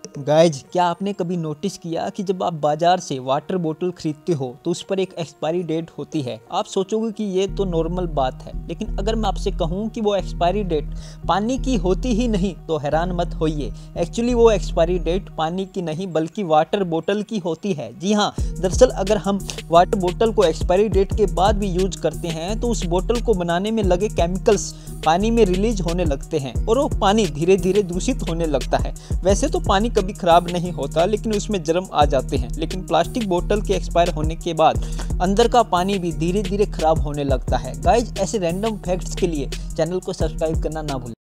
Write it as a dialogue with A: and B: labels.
A: Guys, क्या आपने कभी नोटिस किया कि जब आप बाजार से वाटर बोतल खरीदते हो तो उस पर एक एक्सपायरी डेट होती है। आप सोचोगे कि ये तो नॉर्मल बात है, लेकिन अगर मैं आपसे कहूँ कि वो एक्सपायरी डेट पानी की होती ही नहीं तो हैरान मत होइए। एक्चुअली वो एक्सपायरी डेट पानी की नहीं बल्कि वाटर बोतल की होती है। जी हाँ, दरअसल अगर हम वाटर बोतल को एक्सपायरी डेट के बाद भी यूज करते हैं तो उस बोतल को बनाने में लगे केमिकल्स पानी में रिलीज होने लगते हैं और वो पानी धीरे धीरे दूषित होने लगता है। वैसे तो पानी कभी खराब नहीं होता, लेकिन उसमें जर्म आ जाते हैं। लेकिन प्लास्टिक बोतल के एक्सपायर होने के बाद अंदर का पानी भी धीरे धीरे खराब होने लगता है। गाइज, ऐसे रैंडम फैक्ट्स के लिए चैनल को सब्सक्राइब करना ना भूलें।